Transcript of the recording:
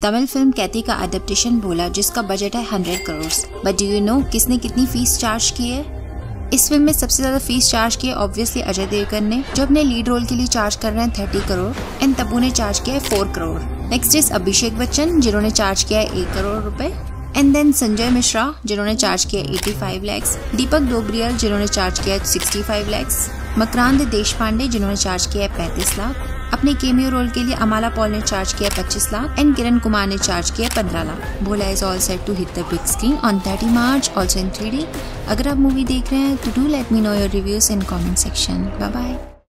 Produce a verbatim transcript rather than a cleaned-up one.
Tamil film कैथी का adaptation बोला जिसका बजट है hundred crore. But do you know किसने कितनी फीस चार्ज की है? इस फिल्म में सबसे ज्यादा फीस चार्ज की है ऑब्वियसली अजय देवगन ने, जो अपने लीड रोल के लिए चार्ज कर रहे हैं थर्टी करोड़ एंड तब्बू ने चार्ज किया है four crore. Next is Abhishek Bachchan जिन्होंने चार्ज किया है एक करोड़ रुपए एंड देन संजय मिश्रा जिन्होंने चार्ज किया एटी फाइव लैक्स, दीपक डोबरियल जिन्होंने चार्ज किया सिक्सटी फाइव लैक्स, मकरांद देशपांडे जिन्होंने चार्ज किया पैंतीस लाख, अपने केमियो रोल के लिए अमाला पॉल ने चार्ज किया पच्चीस लाख एंड किरण कुमार ने चार्ज किया पंद्रह lakh. Bhola is all set to hit the big screen on thirty March also in three D. अगर आप मूवी देख रहे हैं तो do let me know your reviews in comment section. Bye bye.